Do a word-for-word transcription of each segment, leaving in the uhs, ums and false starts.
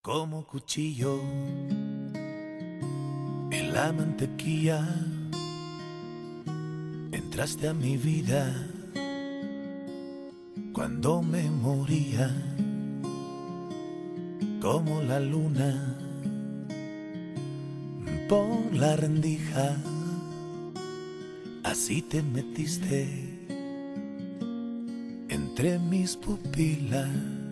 como cuchillo en la mantequilla. Entraste a mi vida cuando me moría, como la luna por la rendija. Así te metiste entre mis pupilas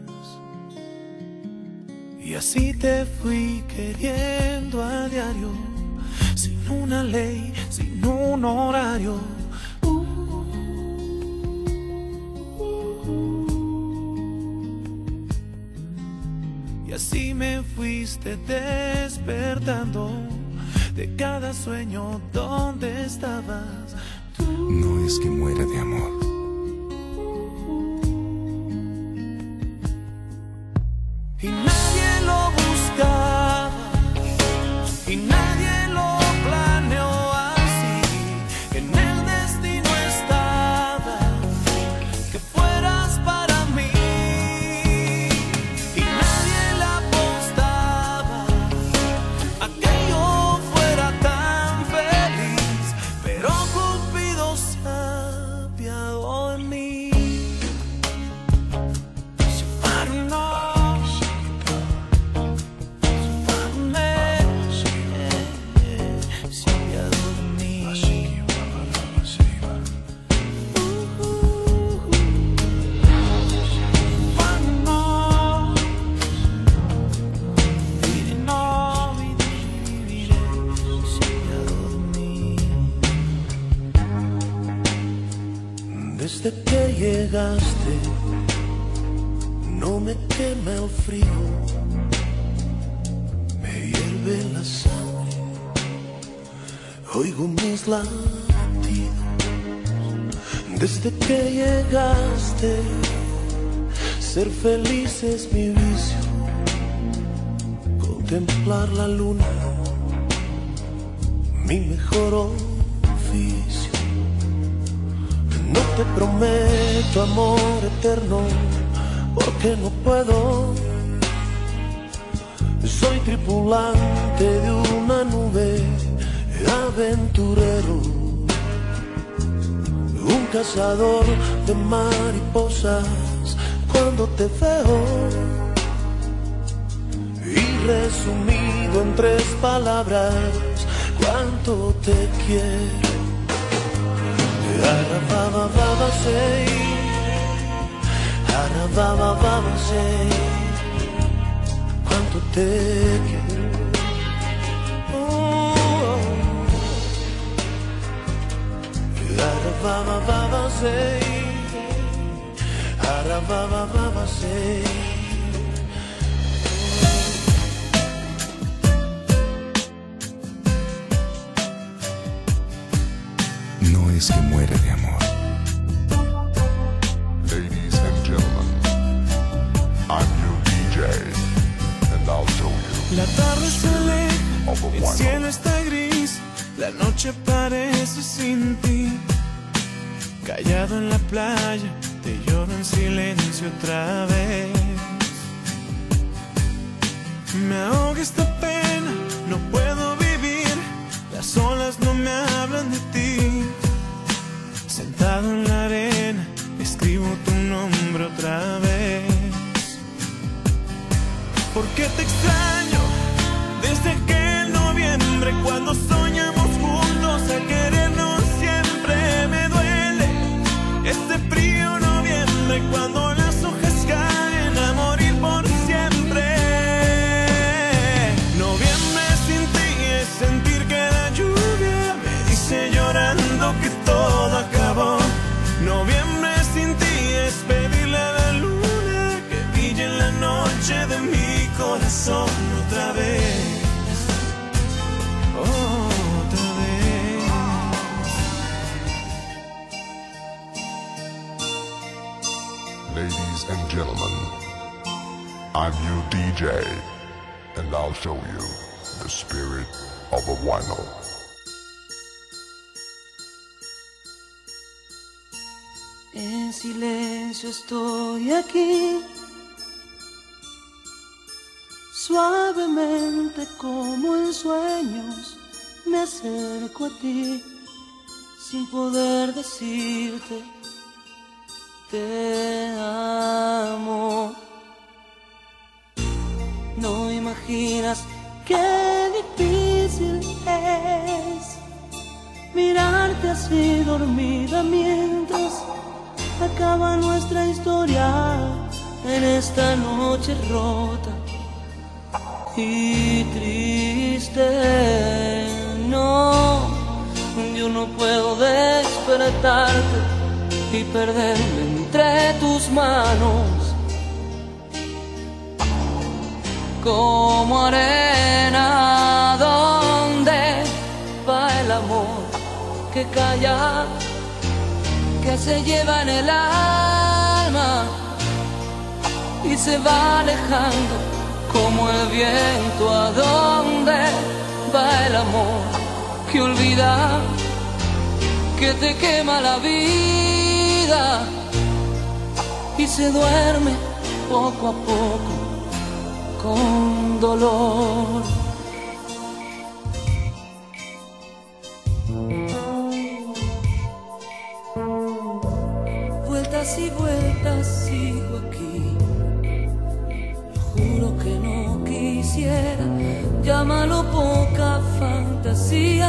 y así te fui queriendo a diario, sin una ley, sin un horario. Y así me fuiste despertando de cada sueño donde estabas tú. No es que muera de amor. Y nadie lo buscaba, y nadie lo planeó así. En el destino estaba que fueras para mí, y nadie le apostaba a que yo fuera tan feliz, pero Cupido se ha apiadado de mí. Desde que llegaste, no me quema el frío, me hierve la sangre, oigo mis latidos. Desde que llegaste, ser feliz es mi vicio, contemplar la luna, mi mejor oficio. No te prometo amor eterno, porque no puedo. Soy tripulante de una nube, aventurero, un cazador de mariposas. Cuando te veo, y resumido en tres palabras, cuánto te quiero. Arababa baba say, arababa baba say, cuánto te quiero. Oh, arababa baba say, arababa baba say. No es que muera de amor. Ladies and gentlemen, I'm your D J, and I'll show you. La tarde se aleja, Of a el one cielo love. está gris, la noche parece sin ti. Callado en la playa, te lloro en silencio otra vez. Me ahoga esta pena, no puedo vivir, las olas no me hablan de ti. Sentado en la arena, escribo tu nombre otra vez. Porque te extraño desde aquel noviembre, cuando soñamos juntos a querernos siempre. Me duele este frío noviembre, cuando las hojas caen a morir por siempre. Noviembre sin ti es sentir que la lluvia me dice llorando que todo acabó. Noviembre sin ti es pedirle a la luna que brille en la noche de mi corazón otra vez, otra vez. Ladies and gentlemen, I'm your D J, and I'll show you the spirit of a wino. En silencio estoy aquí, Suavemente como en sueños me acerco a ti sin poder decirte te amo. No imaginas qué difícil es mirarte así dormida mientras acaba nuestra historia en esta noche rota y triste. No, yo no puedo despertarte y perderme entre tus manos como arena. ¿Dónde va el amor que calla, que se lleva en el alma y se va alejando como el viento? ¿A dónde va el amor que olvida, que te quema la vida y se duerme poco a poco con dolor? Vueltas y vueltas sigo aquí, juro que no quisiera, llámalo poca fantasía,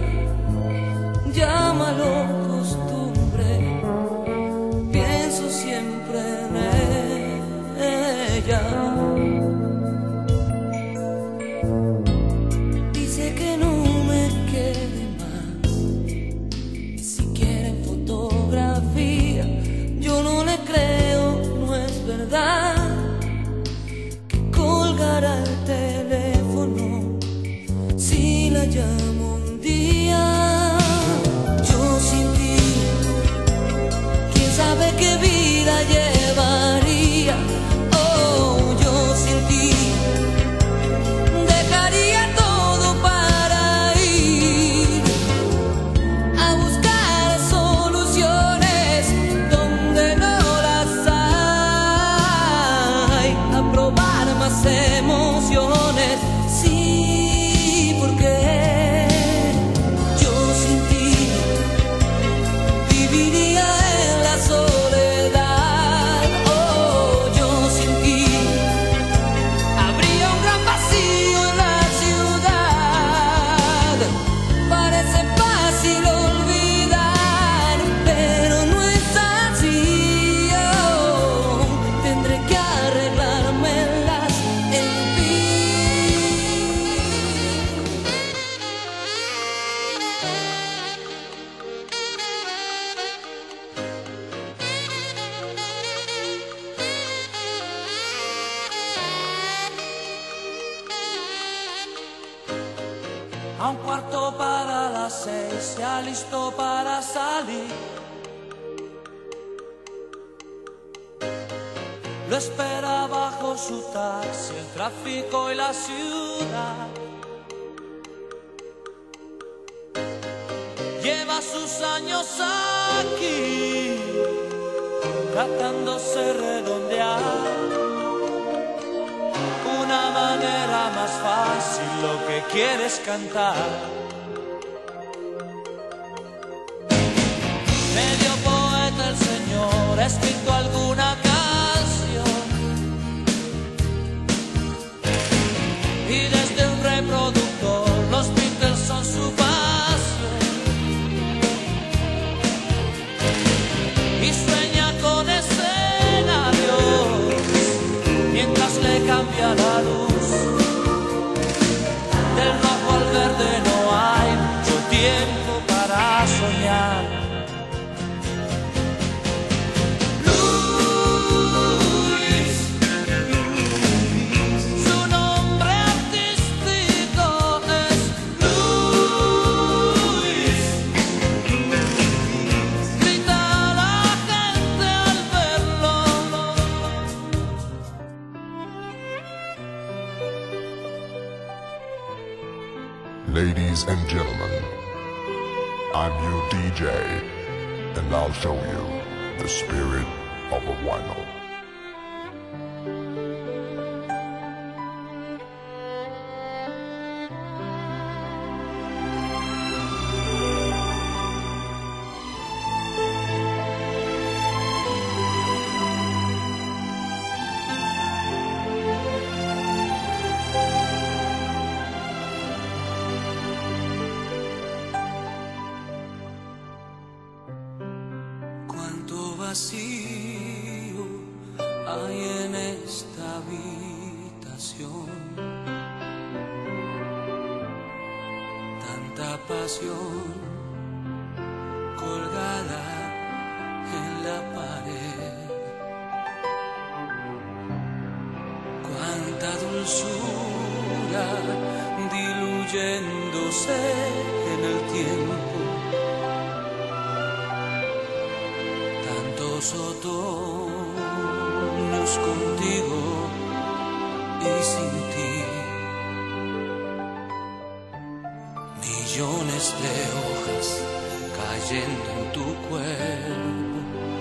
llámalo costumbre, pienso siempre en ella. Dice que no me quede más, ni siquiera en fotografía. Yo no le creo, no es verdad que colgará el teléfono si la llamo un día. Yo sin ti, quién sabe qué vida llevaría. Oh, yo sin ti dejaría todo para ir a buscar soluciones donde no las hay, a probar más emociones. Sí, porque yo sin ti viviría en la soledad. Oh, yo sin ti habría un gran vacío en la ciudad. Parece fácil olvidar, pero no es así. Oh, tendré que arreglármelas en fin. A un cuarto para las seis, ya listo para salir. Lo espera bajo su taxi, el tráfico y la ciudad. Lleva sus años aquí, tratándose redondear una manera más fácil lo que quieres cantar. Medio poeta el señor, ha escrito alguna canción y desde un reproductor los Beatles son su pasión. Y sueña con escenarios mientras le cambia la luz. Del rojo al verde no hay mucho tiempo para soñar. Luis, su nombre artístico es Luis. Grita a la gente al verlo. Ladies and gentlemen, I'm your D J, and I'll show you the spirit of a vinyl. hay en esta habitación. Tanta pasión colgada en la pared. Cuánta dulzura diluyéndose en el tiempo. Tantos otoños contigo y sin ti. Millones de hojas cayendo en tu cuerpo.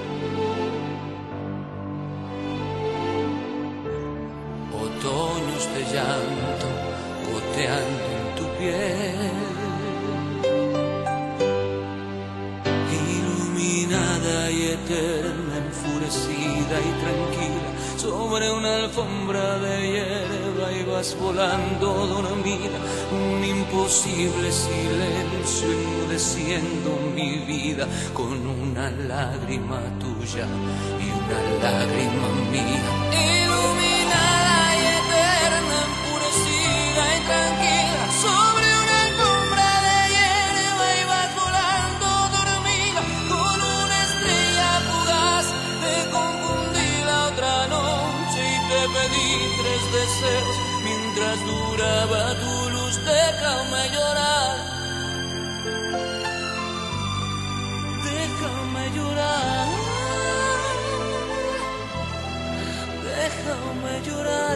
Otoños de llanto goteando en tu piel. Iluminada y eterna, enfurecida y tranquila, sobre una alfombra de hierba ibas volando dormida. Un imposible silencio enmudeciendo mi vida, con una lágrima tuya y una lágrima mía. Iluminada y eterna, enfurecida y tranquila, sobre una alfombra de hierba ibas volando dormida. Con una estrella fugaz te confundí la otra noche y te pedí tres deseos. Mientras duraba tu luz, déjame llorar. Déjame llorar. Déjame llorar.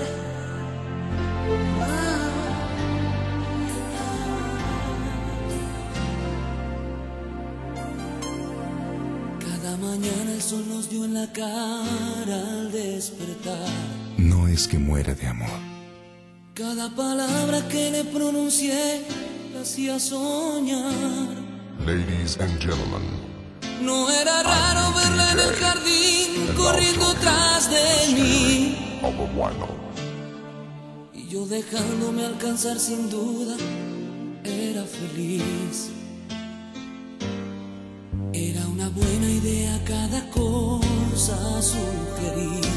Cada mañana el sol nos dio en la cara al despertar. No es que muera de amor. Cada palabra que le pronuncié la hacía soñar. Ladies and gentlemen, No era raro verla en el jardín corriendo tras de mí. of a wino. Y yo dejándome alcanzar sin duda era feliz. Era una buena idea cada cosa sugerida.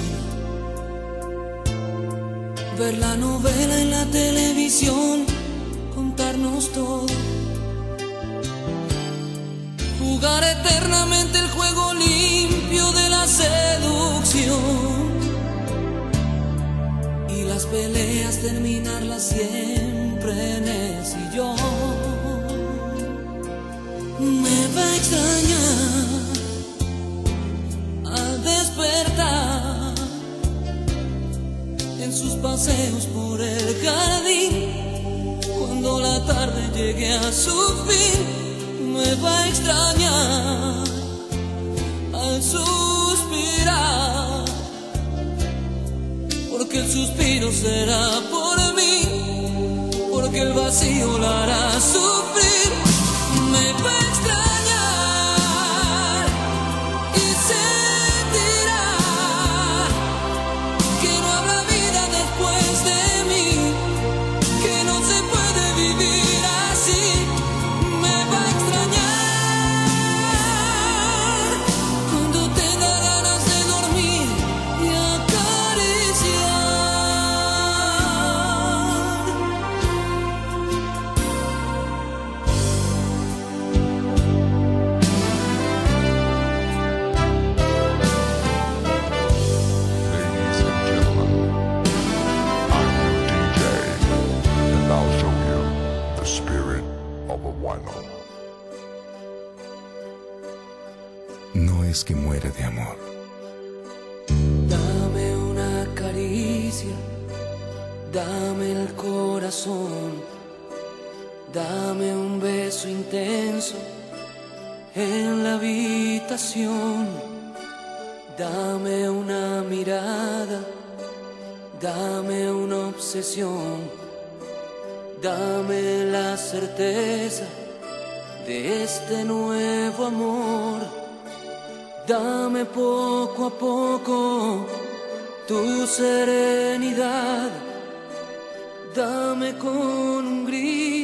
Ver la novela en la televisión, contarnos todo. Jugar eternamente el juego limpio de la seducción. Y las peleas terminarlas siempre en el sillón. Me va a extrañar al despertar en sus paseos por el jardín. Cuando la tarde llegue a su fin, me va a extrañar al suspirar, porque el suspiro será por mí, porque el vacío la hará sufrir. Me va a extrañar y sentirá que no habrá vida después de mí, que no se puede vivir así. Me va a extrañar cuando tenga ganas de dormir y acariciar. Ladies and gentlemen, I'm your D J, and I'll show you the spirit of a wino. No es que muera de amor. Dame una caricia, dame el corazón, dame un beso intenso en la habitación, dame una mirada, dame una obsesión, dame la certeza de este nuevo amor. Dame poco a poco tu serenidad, dame con un grito